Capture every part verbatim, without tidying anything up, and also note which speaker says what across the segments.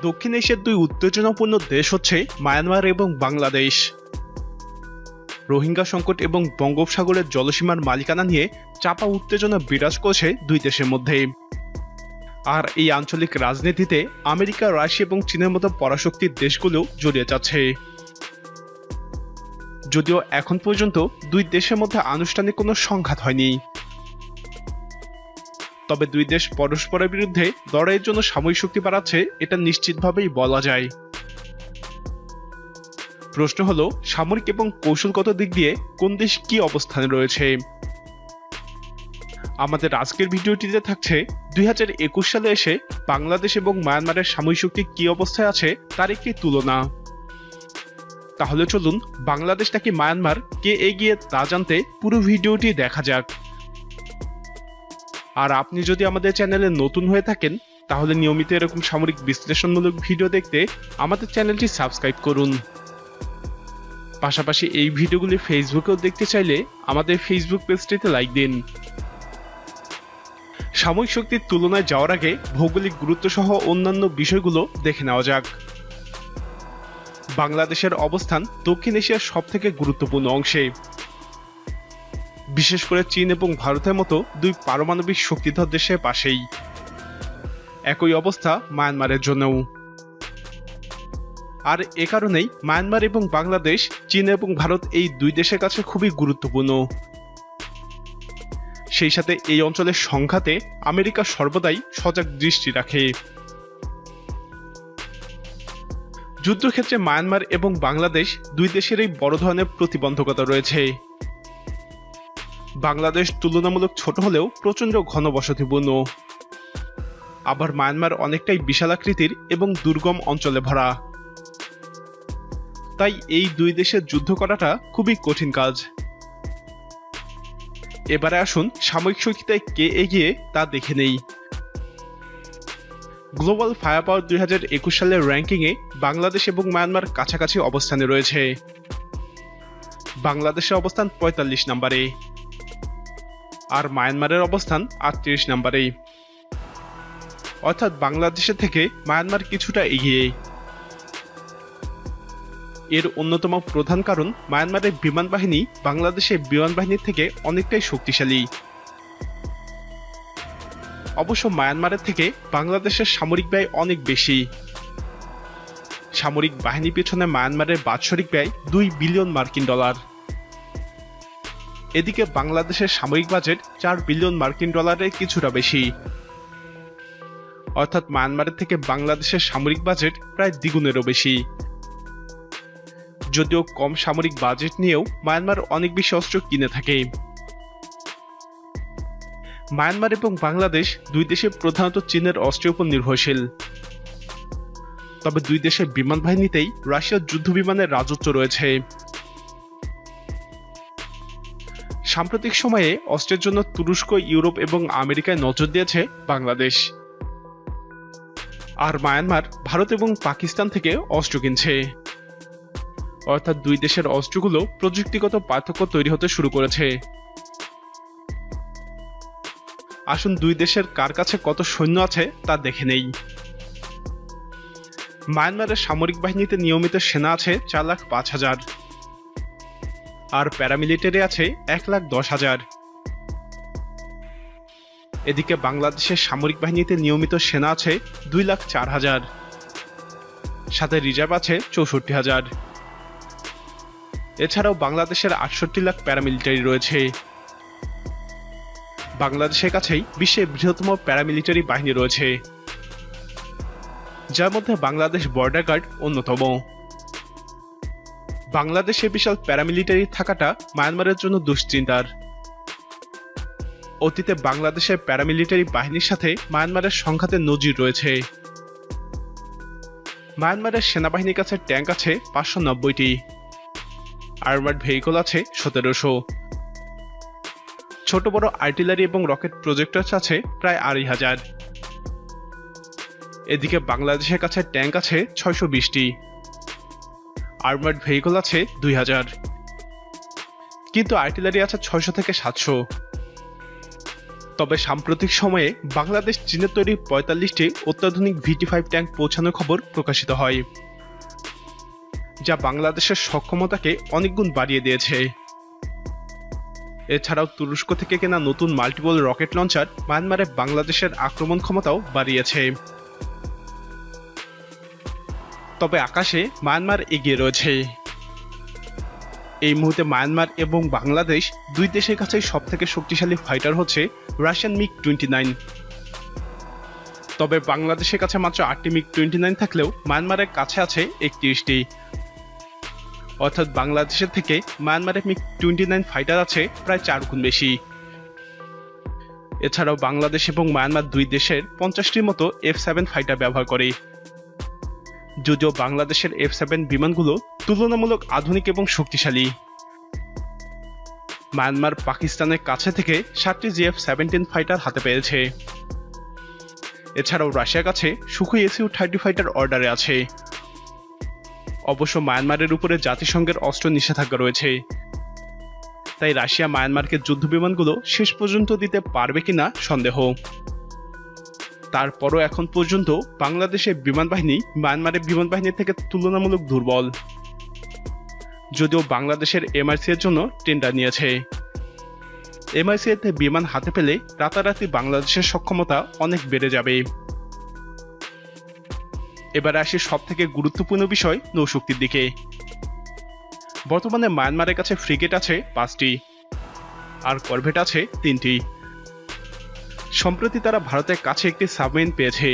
Speaker 1: দক্ষিণ এশিয়ার দুই উত্তেজনাপূর্ণ দেশ হচ্ছে মায়ানমার এবং বাংলাদেশ। রোহিঙ্গা সংকট এবং বঙ্গোপসাগরের জলসীমার মালিকানা নিয়ে চাপা উত্তেজনা বিরাজ করছে দুই দেশের মধ্যে। আর এই আঞ্চলিক রাজনীতিতে আমেরিকা, রাশিয়া এবং চীনের মতো পরাশক্তির দেশগুলো জড়িয়ে যাচ্ছে। যদিও এখন পর্যন্ত দুই দেশের মধ্যে আনুষ্ঠানিক কোনো সংঘাত হয়নি, তবে দুই দেশ পরস্পরের বিরুদ্ধে লড়াইয়ের জন্য সামরিক শক্তি বাড়াচ্ছে, এটা নিশ্চিতভাবেই বলা যায়। প্রশ্ন হলো, সামরিক এবং কৌশলগত দিক দিয়ে কোন দেশ কি অবস্থানে রয়েছে? আমাদের আজকের ভিডিওটিতে থাকছে দুই হাজার একুশ সালে এসে বাংলাদেশ এবং মায়ানমারের সামরিক শক্তি কি অবস্থায় আছে তার একটি তুলনা। তাহলে চলুন বাংলাদেশ নাকি মায়ানমার, কে এগিয়ে তা জানতে পুরো ভিডিওটি দেখা যাক। আর আপনি যদি আমাদের চ্যানেলে নতুন হয়ে থাকেন তাহলে নিয়মিত এরকম সামরিক বিশ্লেষণমূলক ভিডিও দেখতে আমাদের চ্যানেলটি সাবস্ক্রাইব করুন। পাশাপাশি এই ভিডিওগুলি ফেসবুকেও দেখতে চাইলে আমাদের ফেসবুক পেজটিতে লাইক দিন। সামরিক শক্তির তুলনায় যাওয়ার আগে ভৌগোলিক গুরুত্ব সহ অন্যান্য বিষয়গুলো দেখে নেওয়া যাক। বাংলাদেশের অবস্থান দক্ষিণ এশিয়ার সবথেকে গুরুত্বপূর্ণ অংশে, বিশেষ করে চীন এবং ভারতের মতো দুই পারমাণবিক শক্তিধর দেশের পাশেই। একই অবস্থা মায়ানমারের জন্যও। আর এ কারণেই মায়ানমার এবং বাংলাদেশ, চীন এবং ভারত এই দুই দেশের কাছে খুবই গুরুত্বপূর্ণ। সেই সাথে এই অঞ্চলের সংঘাতে আমেরিকা সর্বদাই সজাগ দৃষ্টি রাখে। যুদ্ধক্ষেত্রে মায়ানমার এবং বাংলাদেশ দুই দেশেরই বড় ধরনের প্রতিবন্ধকতা রয়েছে। বাংলাদেশ তুলনামূলক ছোট হলেও প্রচণ্ড ঘনবসতিপূর্ণ, আবার মায়ানমার অনেকটাই বিশালাকৃতির এবং দুর্গম অঞ্চলে ভরা। তাই এই দুই দেশের যুদ্ধ করাটা খুবই কঠিন কাজ। এবারে আসুন সামরিক শক্তিতে কে এগিয়ে তা দেখে নেই। গ্লোবাল ফায়ার পাওয়ার দুই হাজার একুশ সালের র্যাঙ্কিংয়ে বাংলাদেশ এবং মায়ানমার কাছাকাছি অবস্থানে রয়েছে। বাংলাদেশের অবস্থান পঁয়তাল্লিশ নম্বরে, আর মায়ানমারের অবস্থান আটত্রিশ নম্বরে। অর্থাৎ বাংলাদেশের থেকে মায়ানমার কিছুটা এগিয়ে। এর অন্যতম প্রধান কারণ মায়ানমারের বিমান বাহিনী বাংলাদেশের বিমান বাহিনীর থেকে অনেকটাই শক্তিশালী। অবশ্য মায়ানমারের থেকে বাংলাদেশের সামরিক ব্যয় অনেক বেশি। সামরিক বাহিনী পেছনে মায়ানমারের বাৎসরিক ব্যয় দুই বিলিয়ন মার্কিন ডলার। এদিকে বাংলাদেশের সামরিক বাজেট চার বিলিয়ন মার্কিন ডলারের কিছুটা বেশি। অর্থাৎ মায়ানমারের থেকে বাংলাদেশের সামরিক বাজেট প্রায় দ্বিগুণেরও বেশি। যদিও কম সামরিক বাজেট নিয়েও মায়ানমার অনেক বেশি অস্ত্র কিনে থাকে। মায়ানমার এবং বাংলাদেশ দুই দেশে প্রধানত চীনের অস্ত্রের উপর নির্ভরশীল। তবে দুই দেশের বিমান বাহিনীতেই রাশিয়ার যুদ্ধ বিমানের রাজত্ব রয়েছে। সাম্প্রতিক সময়ে অস্ত্রের জন্য তুরস্ক, ইউরোপ এবং আমেরিকায় নজর দিয়েছে বাংলাদেশ। আর মায়ানমার ভারত এবং পাকিস্তান থেকে অস্ত্র কিনছে। অর্থাৎ দুই দেশের অস্ত্রগুলো প্রযুক্তিগত পার্থক্য তৈরি হতে শুরু করেছে। আসুন দুই দেশের কার কাছে কত সৈন্য আছে তা দেখে নেই। মায়ানমারের সামরিক বাহিনীতে নিয়মিত সেনা আছে চার লাখ পাঁচ হাজার, আর প্যারামিলিটারি আছে এক লাখ দশ হাজার। এদিকে বাংলাদেশের সামরিক বাহিনীতে নিয়মিত সেনা আছে দুই লাখ চার হাজার, সাথে রিজার্ভ আছে চৌষট্টি হাজার। এছাড়াও বাংলাদেশের আটষট্টি লাখ প্যারামিলিটারি রয়েছে। বাংলাদেশের কাছেই বিশ্বের বৃহত্তম প্যারামিলিটারি বাহিনী রয়েছে, যার মধ্যে বাংলাদেশ বর্ডার গার্ড অন্যতম। বাংলাদেশে বিশাল প্যারামিলিটারি থাকাটা মায়ানমারের জন্য দুশ্চিন্তার। অতীতে বাংলাদেশের প্যারামিলিটারি বাহিনীর সাথে মায়ানমারের সংঘাতের নজির রয়েছে। মায়ানমারের সেনাবাহিনীর কাছে ট্যাঙ্ক আছে পাঁচশো নব্বইটি, আর্মার্ড ভেহিকল আছে সতেরোশো, ছোট বড় আর্টিলারি এবং রকেট প্রজেক্টর আছে প্রায় আড়াই হাজার। এদিকে বাংলাদেশের কাছে ট্যাঙ্ক আছে ছয়শো বিশটি, আর্মার্ড ভেহিকল আছে দুই হাজার, কিন্তু আর্টিলারি আছে ছয়শো থেকে সাতশো। তবে সাম্প্রতিক সময়ে বাংলাদেশ চীনের তৈরি পঁয়তাল্লিশটি অত্যাধুনিক ভিটি ফাইভ ট্যাঙ্ক পৌঁছানোর খবর প্রকাশিত হয়, যা বাংলাদেশের সক্ষমতাকে অনেকগুণ বাড়িয়ে দিয়েছে। এছাড়াও তুরস্ক থেকে কেনা নতুন মাল্টিপল রকেট লঞ্চার মায়ানমারে বাংলাদেশের আক্রমণ ক্ষমতাও বাড়িয়েছে। তবে আকাশে মায়ানমার এগিয়ে রয়েছে। এই মুহূর্তে মায়ানমার এবং বাংলাদেশ দুই দেশের কাছে সবথেকে শক্তিশালী ফাইটার হচ্ছে রাশিয়ান মিগ টোয়েন্টি নাইন। তবে বাংলাদেশের কাছে মাত্র আটটি মিগ টোয়েন্টি নাইন থাকলেও মায়ানমারের কাছে আছে একত্রিশটি, অর্থাৎ বাংলাদেশের থেকে মায়ানমারের মিগ টোয়েন্টি নাইন ফাইটার আছে প্রায় চার গুণ বেশি। এছাড়াও বাংলাদেশ এবং মায়ানমার দুই দেশের পঞ্চাশটির মতো এফ সেভেন ফাইটার ব্যবহার করে। যদিও বাংলাদেশের এফ সেভেন বিমানগুলো তুলনামূলক আধুনিক এবং শক্তিশালী। মায়ানমার পাকিস্তানের কাছে থেকে সাতটি জি এফ সেভেন্টিন ফাইটার হাতে পেয়েছে। এছাড়াও রাশিয়ার কাছে সুখোই এসইউ থার্টি ফাইটার অর্ডারে আছে। অবশ্য মায়ানমারের উপরে জাতিসংঘের অস্ত্র নিষেধাজ্ঞা রয়েছে, তাই রাশিয়া মায়ানমারকে যুদ্ধ বিমানগুলো শেষ পর্যন্ত দিতে পারবে কিনা সন্দেহ। তারপরও এখন পর্যন্ত বাংলাদেশের বিমান বাহিনী মায়ানমারের বিমান বাহিনীর থেকে তুলনামূলক দুর্বল, যদিও বাংলাদেশের এমআরসি এর জন্য টেন্ডার নিয়েছে। এমআরসি এতে বিমান হাতে পেলে রাতারাতি বাংলাদেশের সক্ষমতা অনেক বেড়ে যাবে। এবার আসি সব থেকে গুরুত্বপূর্ণ বিষয় নৌশক্তির দিকে। বর্তমানে মায়ানমারের কাছে ফ্রিগেট আছে পাঁচটি আর করভেট আছে তিনটি। সম্প্রতি তারা ভারতের কাছে একটি সাবমেরিন পেয়েছে।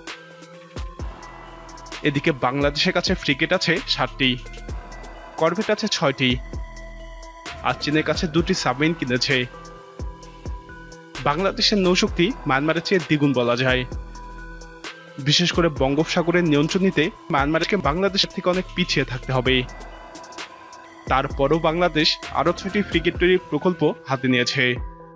Speaker 1: এদিকে বাংলাদেশের কাছে ফ্রিগেট আছে সাতটি, করভেট আছে ছয়টি, আর চীনের কাছে দুটি সাবমেরিন কিনেছে। বাংলাদেশের নৌশক্তি মায়ানমারের চেয়ে দ্বিগুণ বলা যায়। বিশেষ করে বঙ্গোপসাগরের নিয়ন্ত্রণ নিতে মায়ানমারকে বাংলাদেশের থেকে অনেক পিছিয়ে থাকতে হবে। তারপরও বাংলাদেশ আরও ছয়টি ফ্রিগেট তৈরির প্রকল্প হাতে নিয়েছে।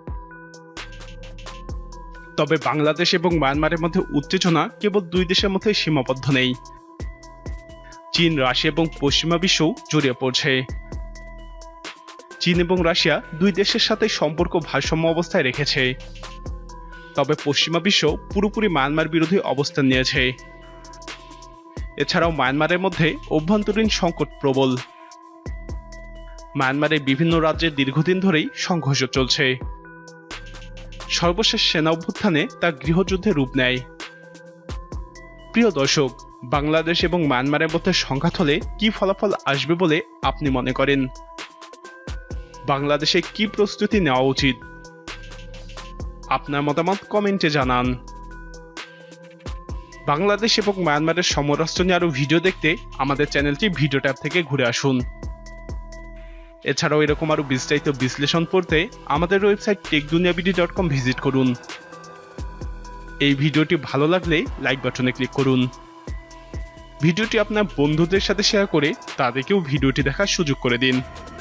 Speaker 1: তবে বাংলাদেশ এবং মায়ানমারের মধ্যে উত্তেজনা কেবল দুই দেশের মধ্যে সীমাবদ্ধ নেই। চীন, রাশিয়া এবং পশ্চিমা বিশ্বও জড়িয়ে পড়ছে। চীন এবং রাশিয়া দুই দেশের সাথে সম্পর্ক ভারসাম্য অবস্থায় রেখেছে, তবে পশ্চিমা বিশ্ব পুরোপুরি মায়ানমার বিরোধী অবস্থান নিয়েছে। এছাড়াও মায়ানমারের মধ্যে অভ্যন্তরীণ সংকট প্রবল। মায়ানমারের বিভিন্ন রাজ্যে দীর্ঘদিন ধরেই সংঘর্ষ চলছে। সর্বশেষ সেনা অভ্যুত্থানে তা গৃহযুদ্ধে রূপ নেয়। প্রিয় দর্শক, বাংলাদেশ এবং মায়ানমারের মধ্যে সংঘাত হলে কি ফলাফল আসবে বলে আপনি মনে করেন? বাংলাদেশে কি প্রস্তুতি নেওয়া উচিত? আপনার মতামত কমেন্টে জানান। বাংলাদেশ এবং মায়ানমারের সমরাস্ত্র নিয়ে আরো ভিডিও দেখতে আমাদের চ্যানেলটি ভিডিও ট্যাব থেকে ঘুরে আসুন। এছাড়াও এরকম আরো বিস্তারিত বিশ্লেষণ পড়তে আমাদের website tech Dunia BD dot com ভিজিট করুন। এই ভিডিওটি ভালো লাগলে লাইক বাটনে ক্লিক করুন। ভিডিওটি আপনার বন্ধুদের সাথে শেয়ার করে তাদেরকেও ভিডিওটি দেখার সুযোগ করে দিন।